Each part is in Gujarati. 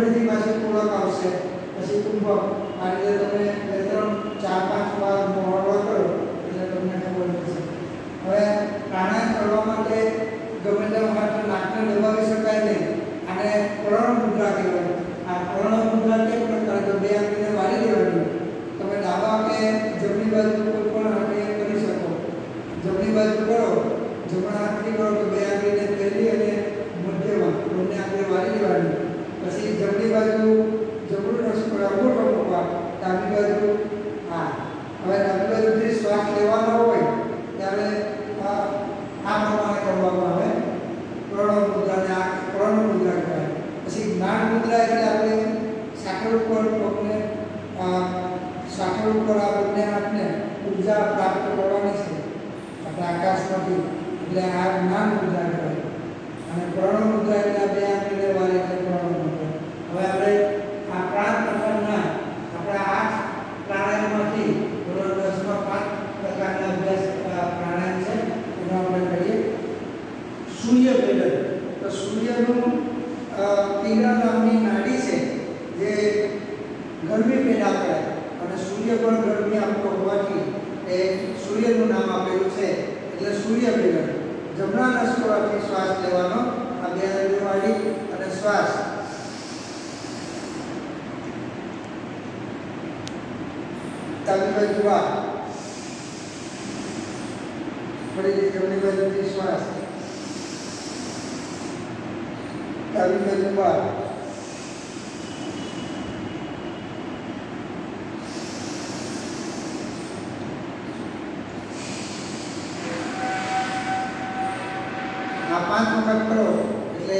ફરીથી પાછી પૂરક આવશે, પછી કુંભક. આ રીતે તમે 2 3 4 5 વાર મોહળો કરો એટલે તમને ખબર પડશે. હવે પ્રાણાયામ કરવા માટે ગમે તેમ હાથ નાકને દબાવી શકાય નહીં. આને પ્રણ મુદ્રા કહેવાય. આ પ્રણ મુદ્રા કેમ પ્રકાર તો 2 આંગળીને વાળી દેવાની. તમે ડાબા કે જમણી બાજુ કોઈ પણ હાથે કરી શકો. જમણી બાજુ કરો, જમણા હાથથી કરો તો 2 આંગળીને પહેલી અને મધ્યમાં બંને આંગળી વાળી દેવાની. પછી જમણી બાજુ જમણું નસકોરા અંગૂઠો મૂકવા, ડાબી બાજુ આ. હવે ડાબી બાજુથી શ્વાસ લેવાનો હોય ત્યારે આ પ્રમાણે કરવામાં આવે. પ્રણ મુદ્રાને આ પ્રણ મુદ્રા કહેવાય. પછી જ્ઞાન મુદ્રા એટલે આપણે સાંકળ ઉપર પગને સાંકળ ઉપર આ બંને હાથને ઉર્જા પ્રાપ્ત કરવાની છે આપણે આકાશમાંથી, એટલે આ જ્ઞાન મુદ્રા કહેવાય. અને પ્રણ મુદ્રા એટલે 2 આંગળીને વાળે એટલે પ્રણ મુદ્રા. હવે આપણે આ પ્રાણ પ્રકારના આપણા 8 પ્રાણાયામમાંથી ધોરણ 10માં 5 પ્રકારના અભ્યાસ પ્રાણાયામ છે એનો આપણે કરીએ. સૂર્ય ભેદન. તો સૂર્યનું પિંગલા નામની નાડી છે જે ગરમી પેદા કરે અને સૂર્ય પણ ગરમી આપતો હોવાથી એ સૂર્યનું નામ આપેલું છે એટલે સૂર્ય ભેદન. જમણા નસકોરાથી શ્વાસ લેવાનો, આ 2 આંગળી વાળી અને શ્વાસ. ડાબી બાજુ બહાર, ફરીથી જમણી બાજુથી શ્વાસ, ડાબી બાજુ બહાર. આ 5 વખત કરો એટલે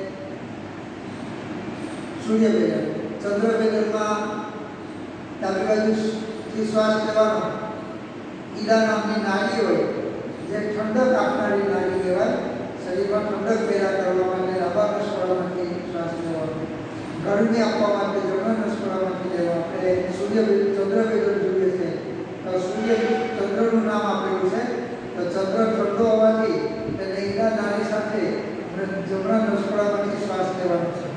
સૂર્ય ભેદન. ચંદ્ર ભેદનમાં ડાબી બાજુથી શ્વાસ લેવાનો. ઈડા નામની નાડી હોય જે ઠંડક આપનારી નાડી કહેવાય. શરીરમાં ઠંડક પેદા કરવા માટે ડાબા નસકોરામાંથી શ્વાસ લેવાનો. ગરમી આપવા માટે જમણા નસકોરામાંથી લેવા. આપણે સૂર્ય ચંદ્ર ભેદન જોઈએ છે તો સૂર્ય ચંદ્રનું નામ આપેલું છે. તો ચંદ્ર ઠંડો હોવાથી તેને ઈડા નાડી સાથે જમણા નસકોરામાંથી શ્વાસ લેવાનો છે.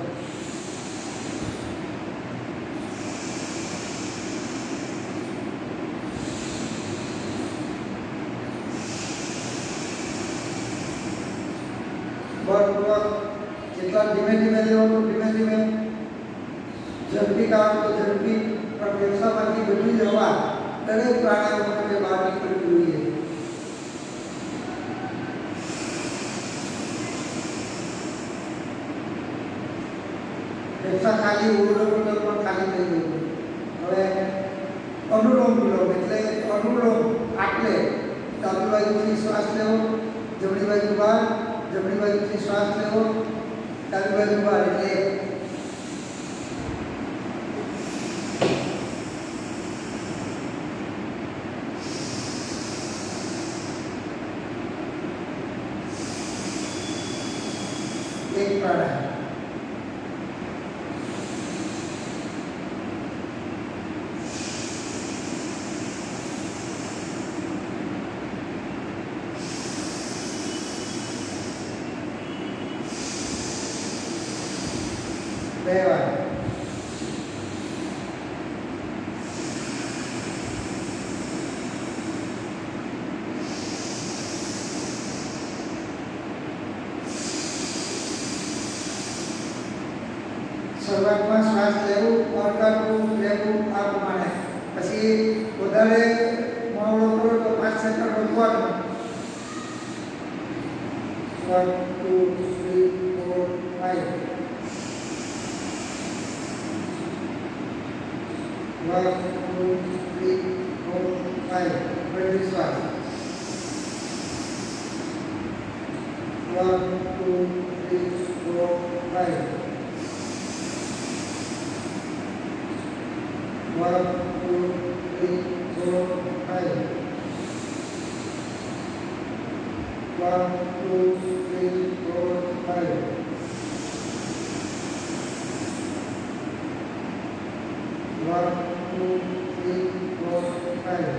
જેટલા ધીમે ધીમે લેવાનું ધીમે ધીમે, ઝડપી કામ તો ઝડપી, પણ ફેફસામાંથી બધી જ હવા દરેક પ્રાણાયામ વખતે બહાર નીકળવી જોઈએ. ફેફસા ખાલી ઓરડો પણ ખાલી થઈ ગયું. હવે અનુલોમ વિલોમ એટલે અનુલોમ આટલે ડાબી બાજુથી શ્વાસ લેવો, જમણી બાજુ બહાર, જમણી બાજુથી શ્વાસ લેવો, ડાબી બાજુ બહાર. એટલે એક પ્રાણાયામ. શરૂઆતમાં શ્વાસ લેવું, અડકાવવું, લેવું આ પ્રમાણે. પછી વધારે મોહળો કરો તો 5 સેકન્ડ રોકવાનું. 1 2 3 4 5 1 2 3 4 5. ફરીથી શ્વાસ 1 2 3 4 5. 1 2 3 4 5. 1 2 3 4 5. 1 2 3 4 5.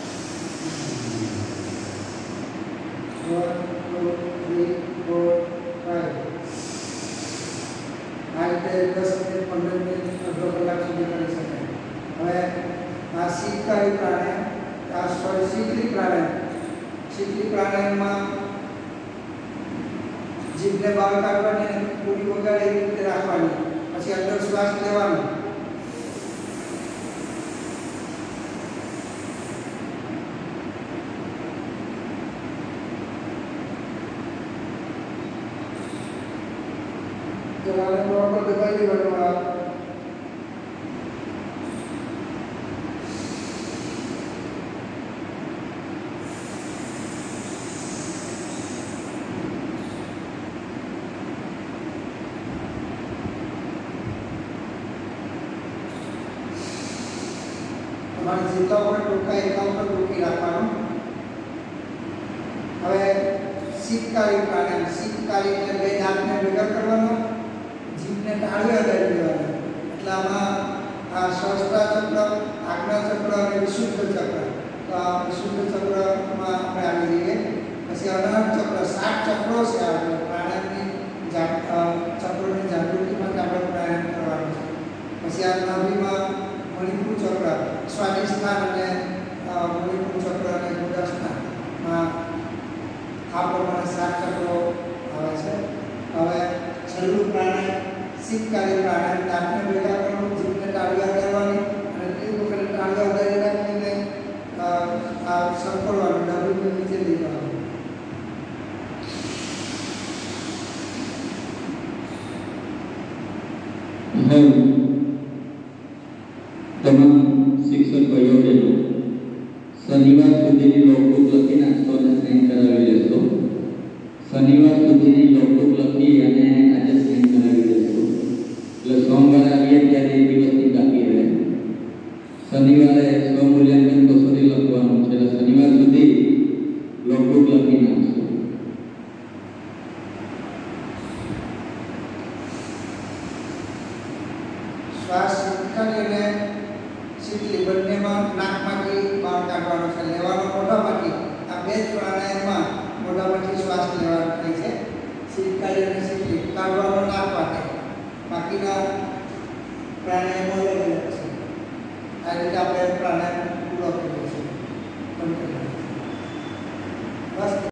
1 2 3 4 5. આ રીતે 10 મિનિટ 15 શીતલી પ્રાણાયામમાં જીભને બહાર કાઢવાની અને પૂરી વગાડે એવી રીતે રાખવાની, પછી અંદર શ્વાસ લેવાનો, ગળાને બરાબર દબાઈ દેવાનું. તમારે જેટલા વખત રોકાય એટલા વખત રોકી રાખવાનું. હવે શીતકાલી પ્રાણાયામ. શીતકાલી એટલે બે દાંતને ભેગા કરવાનો, જીભને ટાળવી અડાડી દેવાના. એટલે આમાં આ સહસ્ત્રા ચક્ર, આજ્ઞા ચક્ર અને વિશુદ્ધ ચક્ર. તો આ વિશુદ્ધ ચક્રમાં આપણે આવી જઈએ. પછી અનહદ ચક્ર, 7 ચક્રો છે. આપણે પ્રાણાયામની ચક્રોની જાગૃતિ માટે આપણે પ્રાણાયામ કરવાનું છે. પછી આ નાભીમાં મણિપુર ચક્ર, સ્વાધિષ્ઠાન અને મણિપુર ચક્ર અને ગુદાસ્થાનમાં આ પ્રમાણે 7 ચક્રો આવે છે. હવે છેલ્લું પ્રાણાયામ શીતકાલી પ્રાણાયામ. દાંતને ભેગા કરવાનું, જીભને ટાળવી કરવાની અને તે વખતે ટાળવી અડાડી રાખીને આ સંકોડવાનું, નાભીને નીચે લઈ જવાનું. તમામ શિક્ષક ભાઈઓ બહેનો શનિવાર સુધીની નોટબુક લખી નાખશો અને સાઈન કરાવી લેશો. શનિવાર સુધીની નોટબુક લખી અને આજે સાઈન કરાવી લેશો. એટલે સોમવારે આવીએ ત્યારે એક દિવસની બાકી રહે. શનિવારે સ્વમૂલ્યાંકન કસોટી લખવાનું છે. એટલે શનિવાર સુધી નોટબુક લખી નાખશો. શ્વાસ શીતકાલી અને શીતલી બંનેમાં નાકમાંથી બહાર કાઢવાનો છે, લેવાનો મોઢામાંથી. આ બે જ પ્રાણાયામમાં મોઢામાંથી શ્વાસ લેવાનો થાય છે. શીતકાલી અને શીતલી કાઢવાનો નાકમાંથી. બાકીના પ્રાણાયામો અલગ અલગ છે. આ રીતે આપણે પ્રાણાયામ